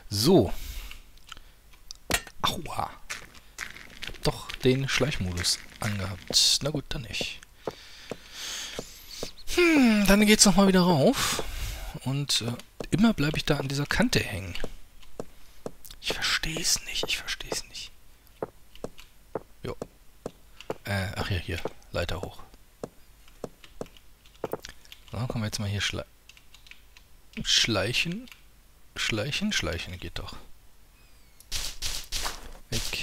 So. Aua. Hab doch den Schleichmodus angehabt. Na gut, dann nicht. Dann geht's nochmal wieder rauf. Und immer bleibe ich da an dieser Kante hängen. Ich verstehe es nicht, Jo. Ach ja, hier. Leiter hoch. So, können wir jetzt mal hier schleichen. Schleichen geht doch. Weg.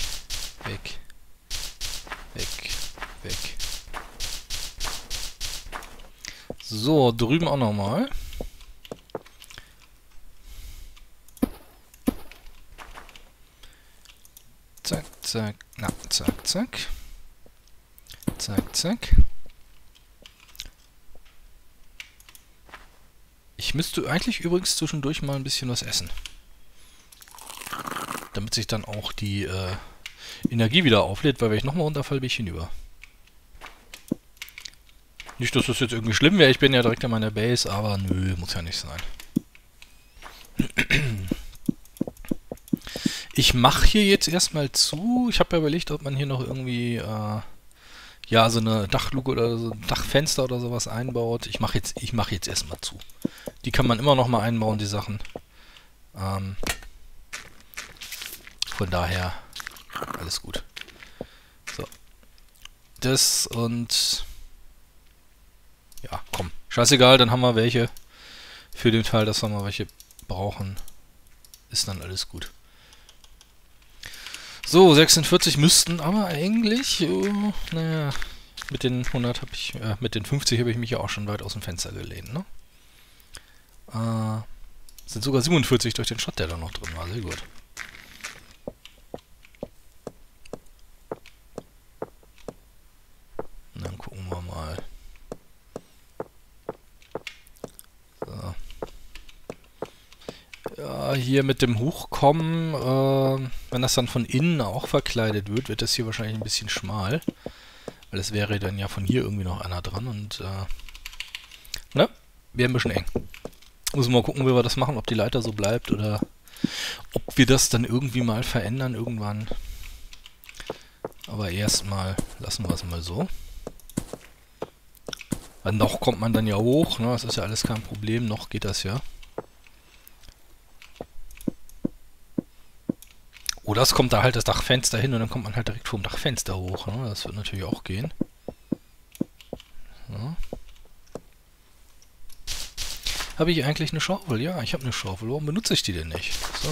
So, drüben auch nochmal. Zack. Na, zack. Ich müsste eigentlich übrigens zwischendurch mal ein bisschen was essen. Damit sich dann auch die Energie wieder auflädt, weil wenn ich nochmal runterfalle, bin ich hinüber. Nicht, dass das jetzt irgendwie schlimm wäre, ich bin ja direkt an meiner Base, aber nö, muss ja nicht sein. Ich mache hier jetzt erstmal zu. Ich habe ja überlegt, ob man hier noch irgendwie, ja, so eine Dachluke oder so ein Dachfenster oder sowas einbaut. Ich mache jetzt erstmal zu. Die kann man immer noch mal einbauen, die Sachen. Von daher, alles gut. So. Das und... Ja, komm. Scheißegal, dann haben wir welche. Für den Fall, dass wir mal welche brauchen. Ist dann alles gut. So, 46 müssten aber eigentlich... naja, mit den 100 habe ich... mit den 50 habe ich mich ja auch schon weit aus dem Fenster gelehnt, ne? Sind sogar 47 durch den Shot, der da noch drin war. Sehr gut. Und dann gucken wir mal. So. Ja, hier mit dem Hochkommen, wenn das dann von innen auch verkleidet wird, wird das hier wahrscheinlich ein bisschen schmal. Weil es wäre dann ja von hier irgendwie noch einer dran und, ne? Wäre ein bisschen eng. Müssen wir mal gucken, wie wir das machen, ob die Leiter so bleibt oder ob wir das dann irgendwie mal verändern irgendwann. Aber erstmal lassen wir es mal so. Weil noch kommt man dann ja hoch, ne? Das ist ja alles kein Problem, noch geht das ja. Oder es kommt da halt das Dachfenster hin und dann kommt man halt direkt vom Dachfenster hoch, ne? Das wird natürlich auch gehen. So. Habe ich eigentlich eine Schaufel? Ja, ich habe eine Schaufel. Warum benutze ich die denn nicht? So.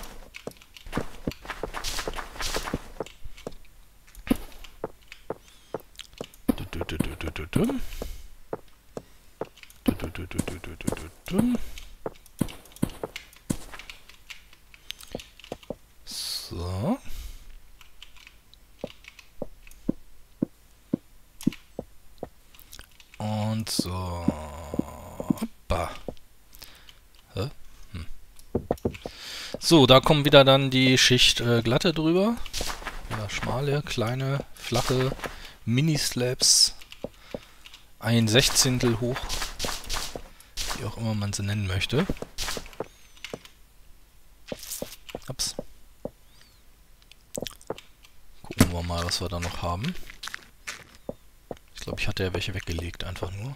So. Und so. Hoppa. So, da kommen wieder dann die Schicht glatte drüber. Ja, schmale, kleine, flache Mini-Slabs. Ein Sechzehntel hoch. Wie auch immer man sie nennen möchte. Ups. Gucken wir mal, was wir da noch haben. Ich glaube, ich hatte ja welche weggelegt, einfach nur.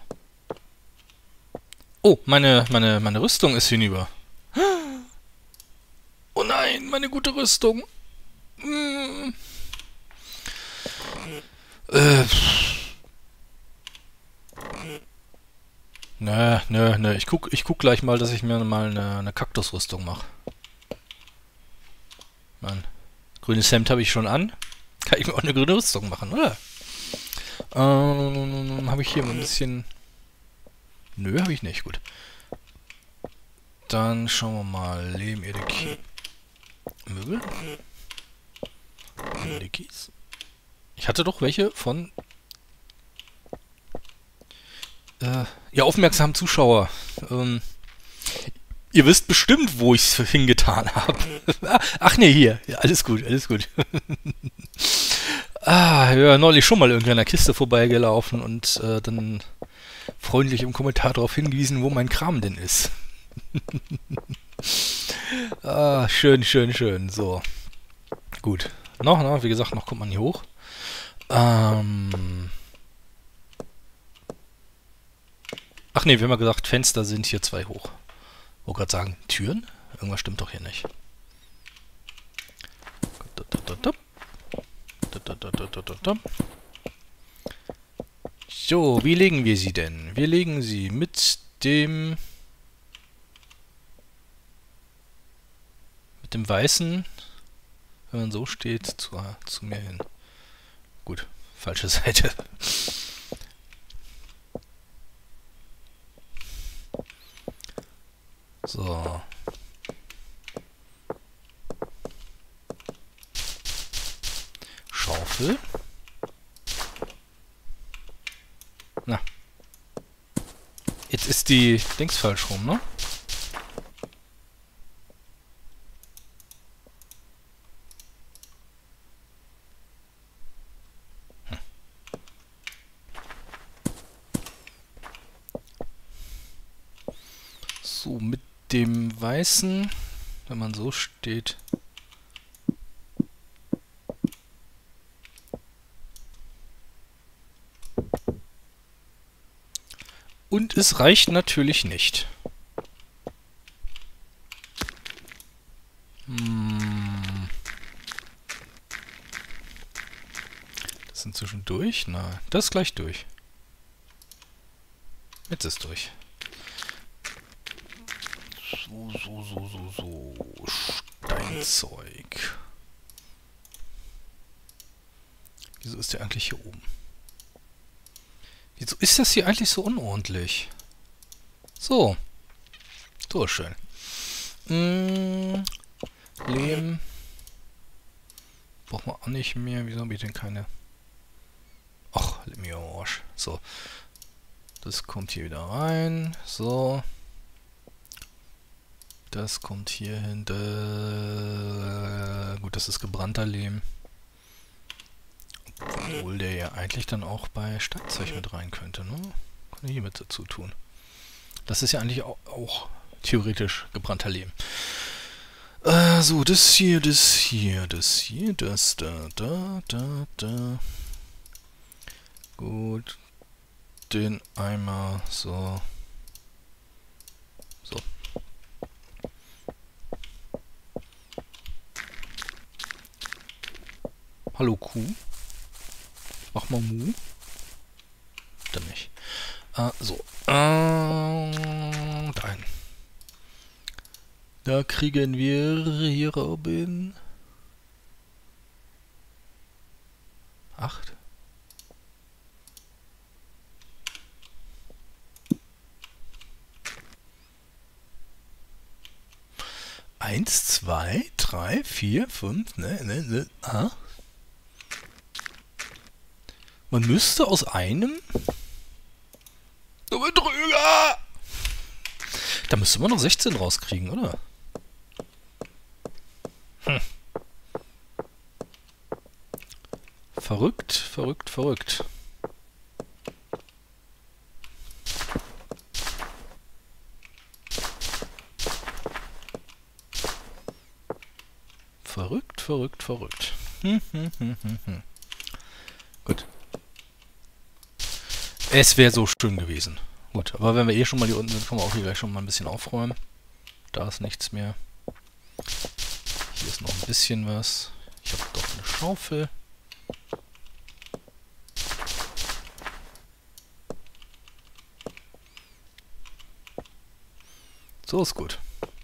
Oh, meine Rüstung ist hinüber. Oh nein, meine gute Rüstung. Nö. Ich guck gleich mal, dass ich mir mal eine Kaktusrüstung mache. Mein grünes Hemd habe ich schon an. Kann ich mir auch eine grüne Rüstung machen, oder? Habe ich hier mal ein bisschen... Nö, habe ich nicht. Gut. Dann schauen wir mal. Lehm, Erde, Möbel. Kies. Ich hatte doch welche von... ja, aufmerksamen Zuschauer. Ihr wisst bestimmt, wo ich es hingetan habe. Ach nee, hier. Ja, alles gut. Ja, neulich schon mal irgendwie an der Kiste vorbeigelaufen und dann freundlich im Kommentar darauf hingewiesen, wo mein Kram denn ist. Ah, schön, schön, schön. So, gut. Noch, wie gesagt, noch kommt man hier hoch. Ach nee, wir haben ja gesagt, Fenster sind hier 2 hoch. Wollte gerade sagen, Türen? Irgendwas stimmt doch hier nicht. So, wie legen wir sie denn? Wir legen sie mit dem Weißen, wenn man so steht, zu mir hin. Gut, falsche Seite. So. Schaufel. Na. Jetzt ist die Dings falsch rum, ne? So, mit dem Weißen, wenn man so steht. Und es reicht natürlich nicht. Das ist inzwischen durch? Nein, das ist gleich durch. Jetzt ist durch. So. Steinzeug. Wieso ist der eigentlich hier oben? Wieso ist das hier eigentlich so unordentlich? So. So schön. Lehm. Brauchen wir auch nicht mehr. Wieso habe ich denn keine? Ach, mir Arsch. So. Das kommt hier wieder rein. So. Das kommt hier hin. Gut, das ist gebrannter Lehm. Obwohl der ja eigentlich dann auch bei Steinzeug mit rein könnte, ne? Kann hier mit dazu tun. Das ist ja eigentlich auch theoretisch gebrannter Lehm. So, das hier, das da. Gut. Den Eimer, so. So. Hallo Kuh. Mach mal Mu. Dann nicht. So. Dahin. Da kriegen wir hier oben 8. Eins, 2, 3, 4, 5, ne. Man müsste aus einem Betrüger! Da müsste man noch 16 rauskriegen, oder? Verrückt. Verrückt. Gut. Es wäre so schön gewesen. Gut, aber wenn wir eh schon mal hier unten sind, können wir auch hier gleich schon mal ein bisschen aufräumen. Da ist nichts mehr. Hier ist noch ein bisschen was. Ich habe doch eine Schaufel. So ist gut.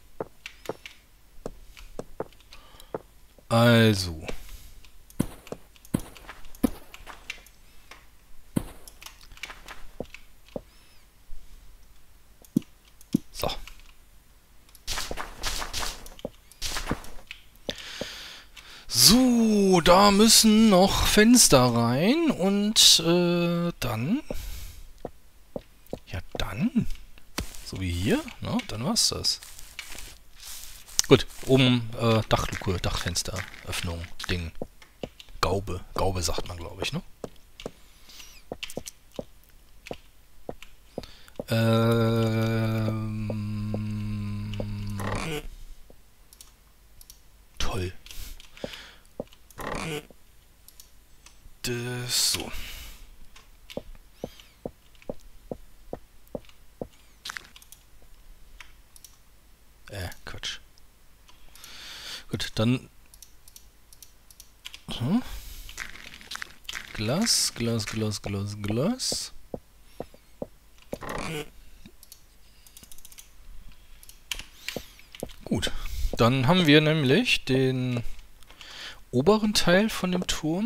Also. So. So, da müssen noch Fenster rein und dann. Ja, dann. So wie hier, ne? Dann war's das. Gut, oben Dachluke, Dachfenster, Öffnung, Ding. Gaube. Gaube sagt man, glaube ich, ne? So. Quatsch. Gut, dann... So. Glas. Gut, dann haben wir nämlich den oberen Teil von dem Turm.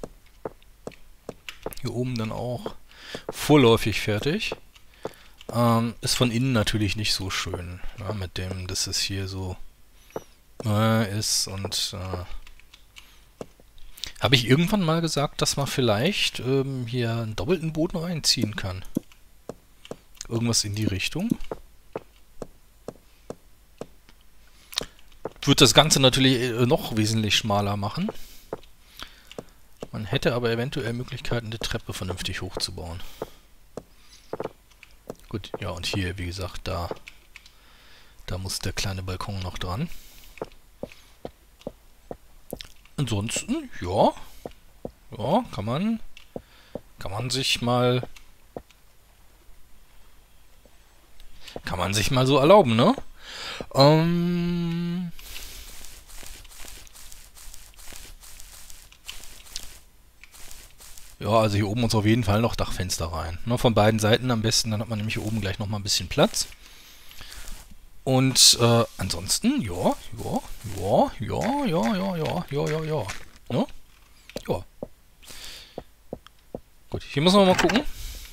Hier oben dann auch vorläufig fertig. Ist von innen natürlich nicht so schön, ja, mit dem, dass es hier so ist und habe ich irgendwann mal gesagt, dass man vielleicht hier einen doppelten Boden reinziehen kann. Irgendwas in die Richtung. Wird das Ganze natürlich noch wesentlich schmaler machen. Man hätte aber eventuell Möglichkeiten, die Treppe vernünftig hochzubauen. Gut, ja, und hier, wie gesagt, da muss der kleine Balkon noch dran. Ansonsten, ja, kann man sich mal so erlauben, ne? Ja, also hier oben muss auf jeden Fall noch Dachfenster rein. Ne, von beiden Seiten am besten, dann hat man nämlich hier oben gleich nochmal ein bisschen Platz. Und ansonsten, ja. Ne? Ja. Gut, hier müssen wir mal gucken.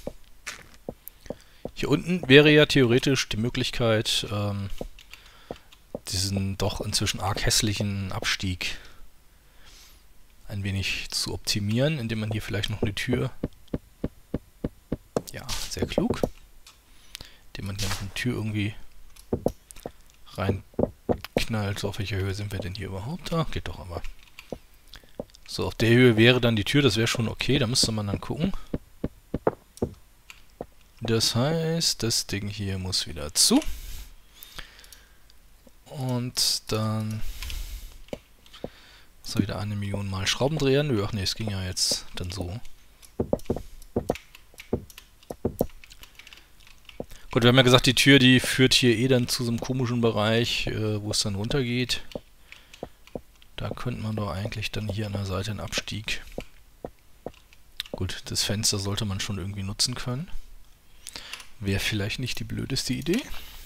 Hier unten wäre ja theoretisch die Möglichkeit, diesen doch inzwischen arg hässlichen Abstieg ein wenig zu optimieren, indem man hier vielleicht noch eine Tür, ja, sehr klug, indem man hier noch eine Tür irgendwie reinknallt. So, auf welcher Höhe sind wir denn hier überhaupt? Da geht doch aber. So, auf der Höhe wäre dann die Tür, das wäre schon okay, da müsste man dann gucken. Das heißt, das Ding hier muss wieder zu. Und dann so wieder 1 Million Mal Schraubendreher. Nö, ach nee, es ging ja jetzt dann so. Gut, wir haben ja gesagt, die Tür, die führt hier eh dann zu so einem komischen Bereich, wo es dann runtergeht. Da könnte man doch eigentlich dann hier an der Seite einen Abstieg. Gut, das Fenster sollte man schon irgendwie nutzen können. Wäre vielleicht nicht die blödeste Idee.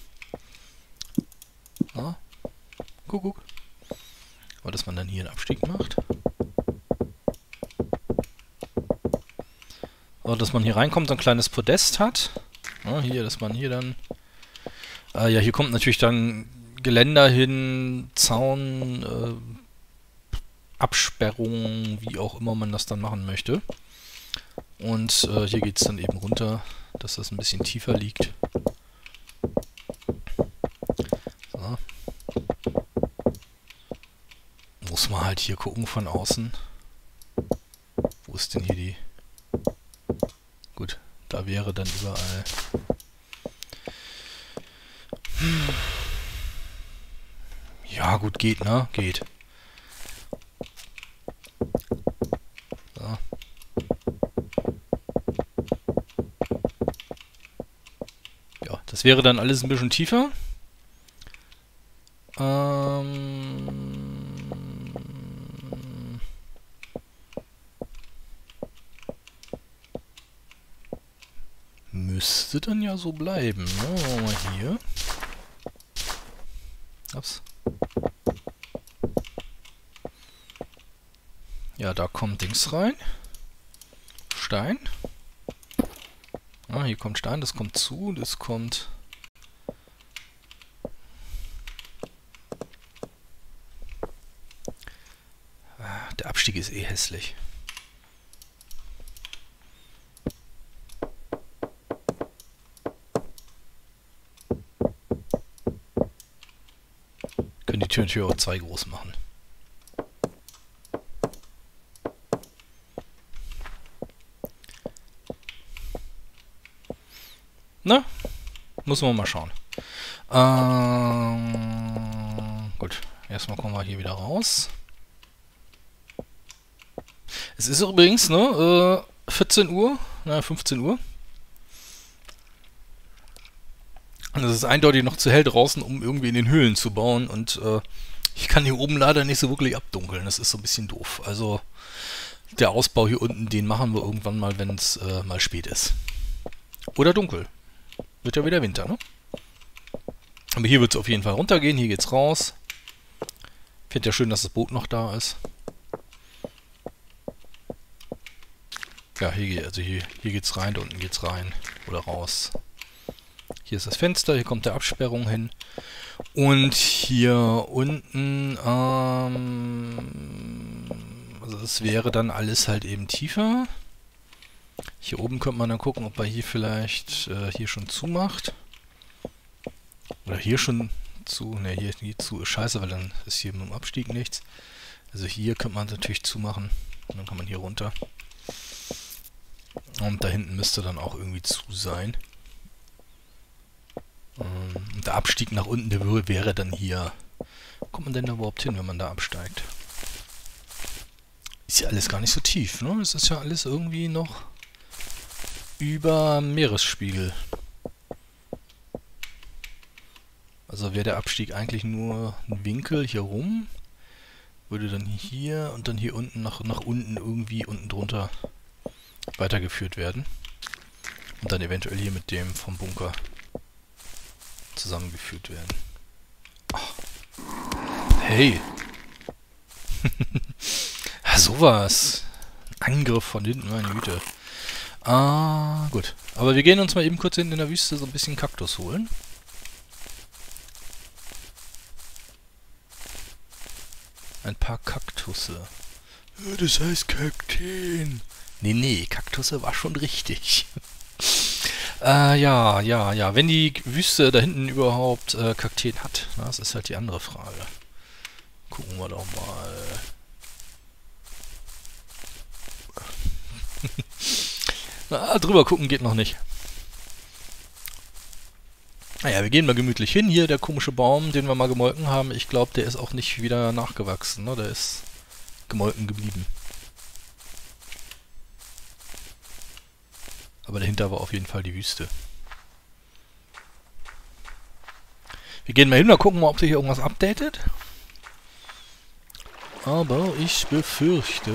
Ah, guck. Aber dass man dann hier einen Abstieg macht. Aber dass man hier reinkommt, so ein kleines Podest hat. Ja, hier, dass man hier dann... ja, hier kommt natürlich dann Geländer hin, Zaun, Absperrung, wie auch immer man das dann machen möchte. Und hier geht es dann eben runter, dass das ein bisschen tiefer liegt. So. Muss man halt hier gucken von außen. Wo ist denn hier die... Gut, da wäre dann überall... Ja gut, geht, ne? Geht. So. Ja, das wäre dann alles ein bisschen tiefer. Müsste dann ja so bleiben. Ne? Mal hier. Ups. Ja, da kommt Dings rein. Stein. Ah, hier kommt Stein, das kommt zu, das kommt... Ah, der Abstieg ist eh hässlich. Können die Tür natürlich auch 2 groß machen. Na, muss man mal schauen. Gut, erstmal kommen wir hier wieder raus. Es ist übrigens, ne, 14 Uhr, 15 Uhr. Und es ist eindeutig noch zu hell draußen, um irgendwie in den Höhlen zu bauen. Und ich kann hier oben leider nicht so wirklich abdunkeln. Das ist so ein bisschen doof. Also der Ausbau hier unten, den machen wir irgendwann mal, wenn es mal spät ist. Oder dunkel. Wird ja wieder Winter, ne? Aber hier wird es auf jeden Fall runtergehen. Hier geht's raus. Ich finde ja schön, dass das Boot noch da ist. Ja, hier geht's rein, da unten geht's rein. Oder raus. Hier ist das Fenster, hier kommt der Absperrung hin. Und hier unten, also das wäre dann alles halt eben tiefer. Hier oben könnte man dann gucken, ob er hier vielleicht hier schon zumacht. Oder hier schon zu. Ne, hier zu ist scheiße, weil dann ist hier mit dem Abstieg nichts. Also hier könnte man natürlich zumachen. Und dann kann man hier runter. Und da hinten müsste dann auch irgendwie zu sein. Und der Abstieg nach unten, der wäre dann hier. Wo kommt man denn da überhaupt hin, wenn man da absteigt? Ist ja alles gar nicht so tief, ne? Es ist ja alles irgendwie noch über Meeresspiegel. Also wäre der Abstieg eigentlich nur ein Winkel hier rum. Würde dann hier und dann hier unten nach unten irgendwie unten drunter weitergeführt werden. Und dann eventuell hier mit dem vom Bunker zusammengeführt werden. Ach. Hey! Ja, sowas! Angriff von hinten, meine Güte. Ah, gut. Aber wir gehen uns mal eben kurz hinten in der Wüste so ein bisschen Kaktus holen. Ein paar Kaktusse. Das heißt Kakteen. Nee, Kaktusse war schon richtig. Ja. Wenn die Wüste da hinten überhaupt Kakteen hat, na, das ist halt die andere Frage. Gucken wir doch mal. Na, drüber gucken geht noch nicht. Naja, wir gehen mal gemütlich hin. Hier der komische Baum, den wir mal gemolken haben. Ich glaube, der ist auch nicht wieder nachgewachsen. Ne? Der ist gemolken geblieben. Aber dahinter war auf jeden Fall die Wüste. Wir gehen mal hin, mal gucken, mal, ob sich hier irgendwas updatet. Aber ich befürchte...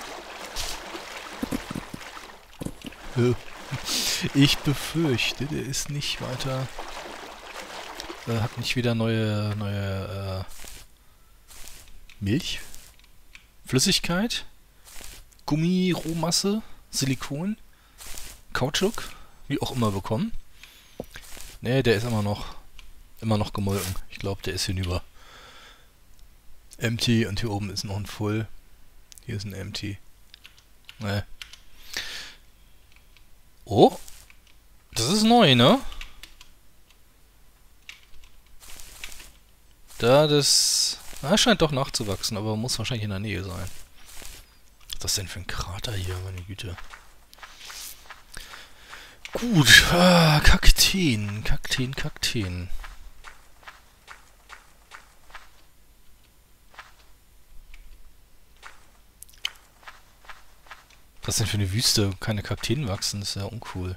Ich befürchte, der ist nicht weiter... hat nicht wieder neue Milch, Flüssigkeit, Gummi, Rohmasse, Silikon, Kautschuk, wie auch immer bekommen. Ne, der ist immer noch gemolken. Ich glaube, der ist hinüber. Empty und hier oben ist noch ein Full. Hier ist ein Empty. Ne. Oh, das ist neu, ne? Das scheint doch nachzuwachsen, aber muss wahrscheinlich in der Nähe sein. Was ist das denn für ein Krater hier, meine Güte? Gut, Kakteen. Was ist denn für eine Wüste? Keine Kakteen wachsen, das ist ja uncool.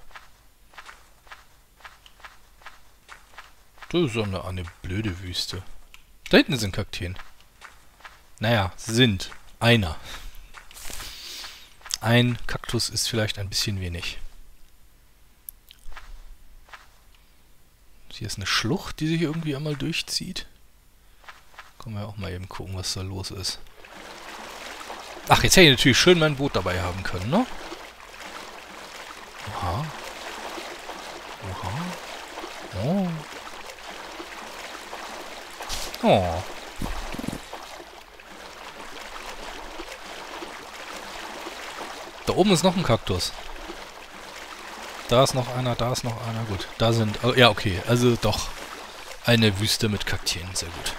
Das ist doch eine blöde Wüste. Da hinten sind Kakteen. Naja, sind. Einer. Ein Kaktus ist vielleicht ein bisschen wenig. Hier ist eine Schlucht, die sich irgendwie einmal durchzieht. Können wir auch mal eben gucken, was da los ist. Ach, jetzt hätte ich natürlich schön mein Boot dabei haben können, ne? Oha. Oh. Oh. Da oben ist noch ein Kaktus. Da ist noch einer, da ist noch einer. Gut, da sind... Oh, ja, okay. Also doch eine Wüste mit Kakteen. Sehr gut.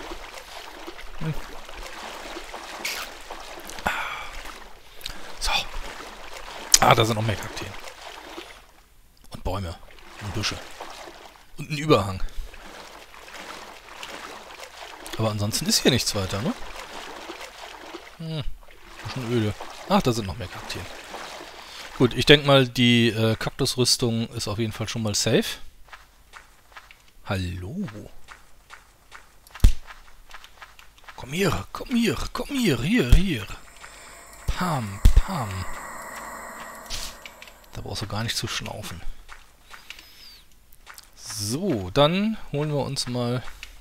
So. Ah, da sind noch mehr Kakteen. Und Bäume. Und Büsche. Und ein Überhang. Aber ansonsten ist hier nichts weiter, ne? Bisschen öde. Ach, da sind noch mehr Kaktien. Gut, ich denke mal, die Kaktusrüstung ist auf jeden Fall schon mal safe. Hallo. Komm hier, komm hier, komm hier, hier. Pam, pam. Da brauchst du gar nicht zu schnaufen. So, dann holen wir uns mal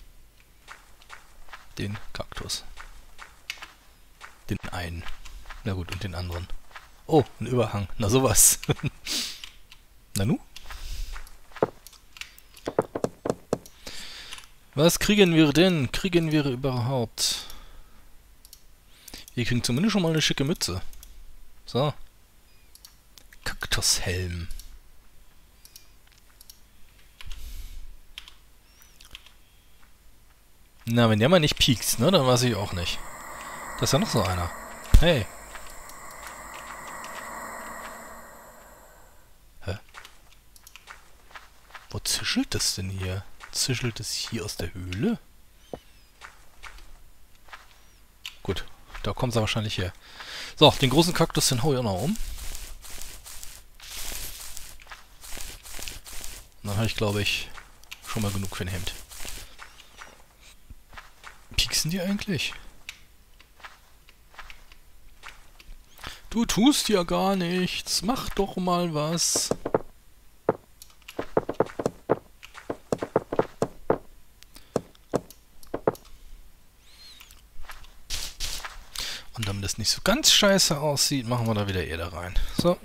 den Kaktus. Den einen. Na gut, und den anderen. Oh, ein Überhang. Na sowas. Nanu? Was kriegen wir denn? Kriegen wir überhaupt? Wir kriegen zumindest schon mal eine schicke Mütze. So. Kaktushelm. Na, wenn der mal nicht piekst, ne, dann weiß ich auch nicht. Da ist ja noch so einer. Hey. Hä? Wo zischelt das denn hier? Zischelt es hier aus der Höhle? Gut, da kommt es wahrscheinlich her. So, den großen Kaktus, den hau ich auch noch um. Und dann habe ich, glaube ich, schon mal genug für ein Hemd. Pieksen die eigentlich? Du tust ja gar nichts. Mach doch mal was. Und damit es nicht so ganz scheiße aussieht, machen wir da wieder Erde rein. So.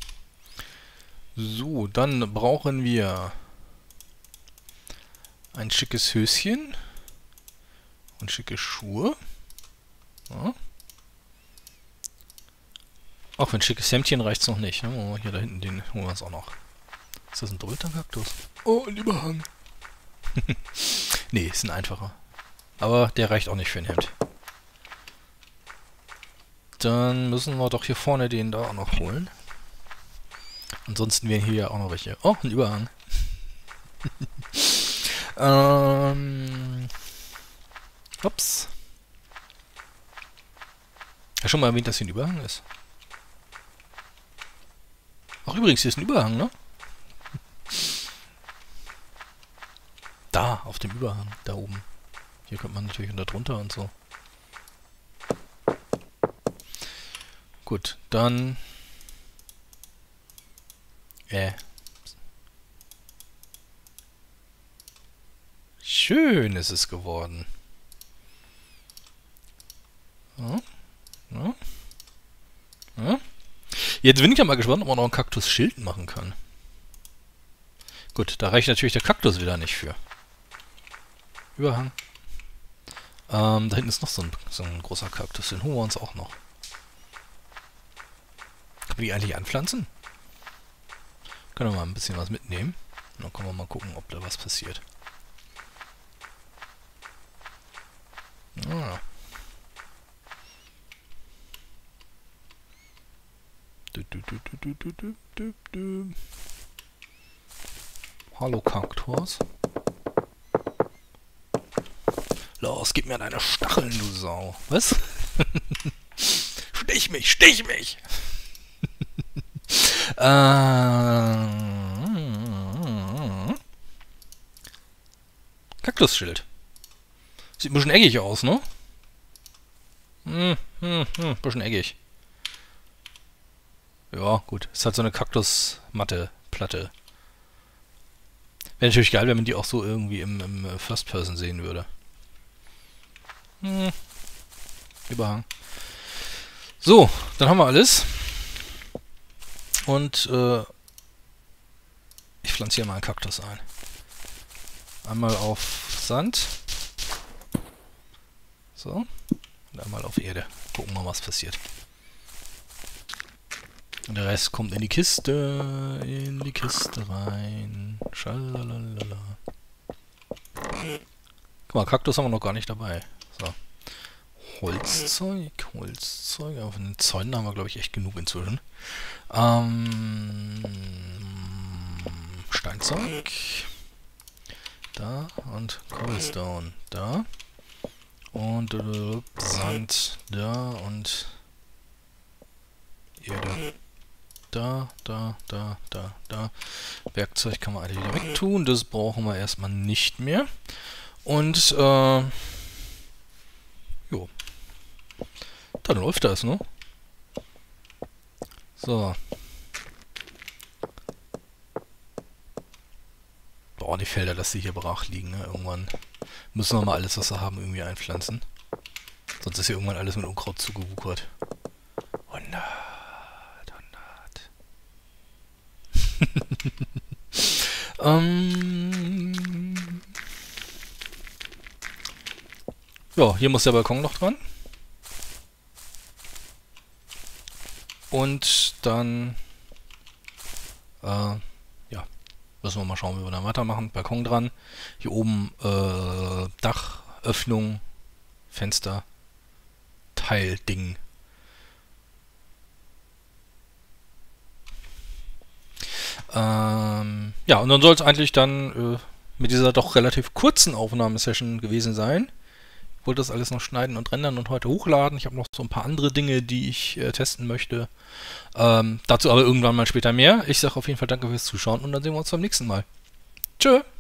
So, dann brauchen wir ein schickes Höschen und schicke Schuhe. Ja. Auch für ein schickes Hemdchen reicht es noch nicht. Ne? Oh, hier da hinten, den holen wir uns auch noch. Ist das ein doppelter Kaktus? Oh, ein Überhang. Nee, ist ein einfacher. Aber der reicht auch nicht für ein Hemd. Dann müssen wir doch hier vorne den da auch noch holen. Ansonsten wären hier ja auch noch welche. Oh, ein Überhang. Ups. Ja, schon mal erwähnt, dass hier ein Überhang ist. Ach, übrigens, hier ist ein Überhang, ne? Da, auf dem Überhang, da oben. Hier kommt man natürlich unter drunter und so. Gut, dann... Schön ist es geworden. Ja, ja, ja. Jetzt bin ich ja mal gespannt, ob man noch ein Kaktusschild machen kann. Gut, da reicht natürlich der Kaktus wieder nicht für. Überhang. Da hinten ist noch so ein großer Kaktus. Den holen wir uns auch noch. Können wir die eigentlich anpflanzen? Können wir mal ein bisschen was mitnehmen. Und dann können wir mal gucken, ob da was passiert. Ah. Hallo Kaktus. Los, gib mir deine Stacheln, du Sau. Was? Stich mich, stich mich! Kaktusschild. Sieht ein bisschen eckig aus, ne? Bisschen eckig. Ja, gut. Ist halt so eine Kaktusmatte-Platte. Wäre natürlich geil, wenn man die auch so irgendwie im First Person sehen würde. Überhang. So, dann haben wir alles. Und ich pflanze hier mal einen Kaktus ein. Einmal auf Sand. So. Und einmal auf Erde. Gucken wir mal, was passiert. Und der Rest kommt in die Kiste. In die Kiste rein. Schalalala. Guck mal, Kaktus haben wir noch gar nicht dabei. So. Holzzeug. Holzzeug. Auf den Zäunen haben wir, glaube ich, echt genug inzwischen. Steinzeug. Da. Und Cobblestone. Da. Und Sand. Da. Und Erde. Da. Werkzeug kann man alle wieder wegtun. Das brauchen wir erstmal nicht mehr. Und, jo. Dann läuft das, ne? So. Boah, die Felder, dass die hier brach liegen, ne? Irgendwann müssen wir mal alles, was wir haben, irgendwie einpflanzen. Sonst ist hier irgendwann alles mit Unkraut zugewuchert. 100. Ja, hier muss der Balkon noch dran. Und dann, ja, müssen wir mal schauen, wie wir da weitermachen. Balkon dran. Hier oben, Dach, Öffnung, Fenster, Teilding. Ja, und dann soll es eigentlich dann mit dieser doch relativ kurzen Aufnahmesession gewesen sein. Ich wollte das alles noch schneiden und rendern und heute hochladen. Ich habe noch so ein paar andere Dinge, die ich testen möchte. Dazu aber irgendwann mal später mehr. Ich sage auf jeden Fall danke fürs Zuschauen und dann sehen wir uns beim nächsten Mal. Tschö!